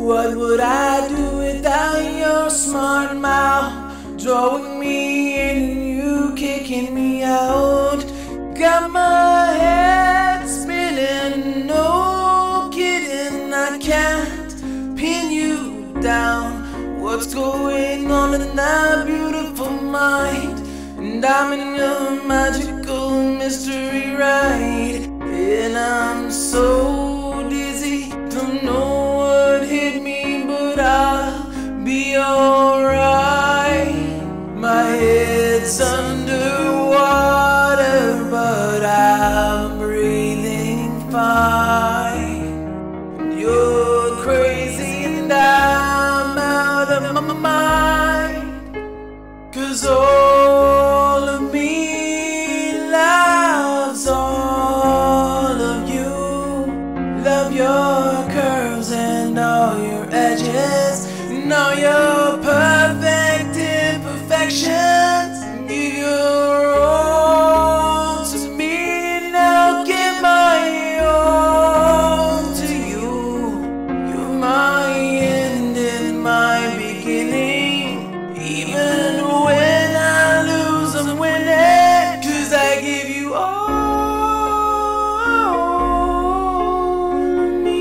What would I do without your smart mouth? Drawing me in and you kicking me out. Got my head spinning, no kidding. I can't pin you down. What's going on in that beautiful mind? And I'm in your magical mystery ride. And I'm so dizzy, don't know what hit me, but I'll be alright. My head's underwater, but I'm breathing fine. You're crazy and I'm out of my mind, 'cause all of me loves all of you. Love your curves and all your edges and all your perfect imperfections. Give your all to me and I'll give my all to you. You're my end and my beginning. Even when I lose, I'm winning, 'cause I give you all of me,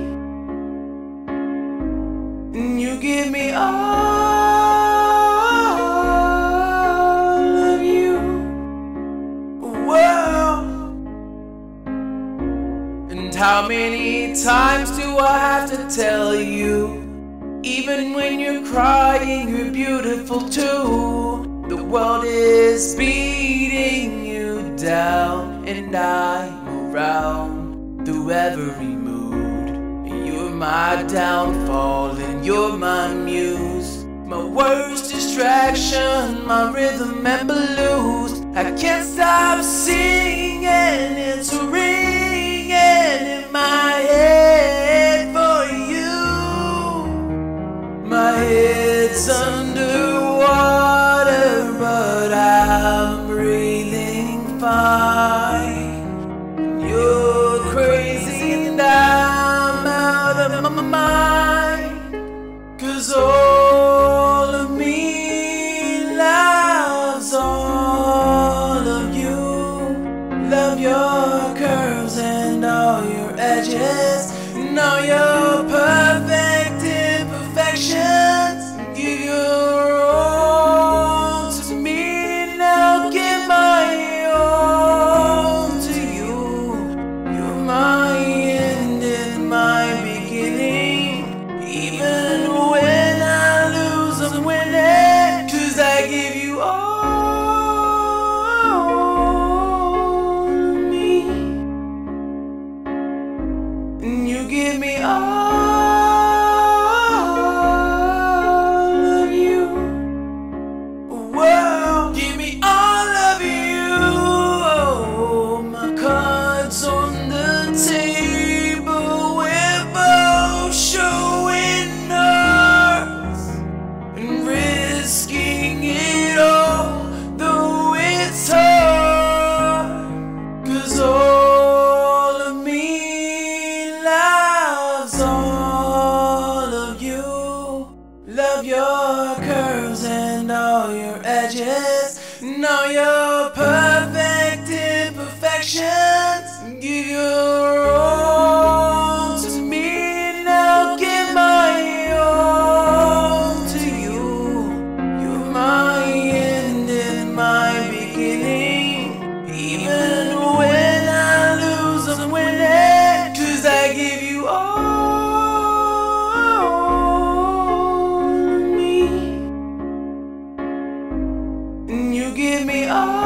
and you give me all of you. Whoa. And how many times do I have to tell you? Even when you're crying, you're beautiful too. The world is beating you down, and I'm around through every mood. You're my downfall and you're my muse, my worst distraction, my rhythm and blues. I can't stop singing, it's ringing in my head for you. My head's underwater, but I'm breathing fine. You're crazy and I'm out of my mind, 'cause all of me loves all of you. Love your curves and all your edges and all your perfect imperfections. Give your all to me and I'll give my all to you. You're my end and my beginning. Even when I lose, I'm winning, 'cause I give you all of me, and you give me all of you. Whoa, give me all of you. My cards on the table, we're both showing us and risking it all, though it's hard. 'Cause all of me loves all of you. Love your curves and all your edges and all your perfect imperfections. Give your all to me and I'll give my all to you. You're my end and my beginning. Even when I lose, I'm winning, 'cause I give you all of me, and you give me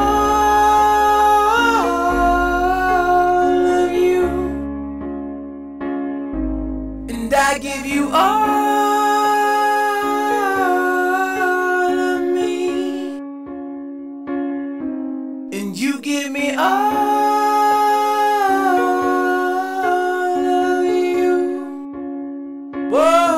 all of you, and I give you all of me, and you give me all of you. Whoa.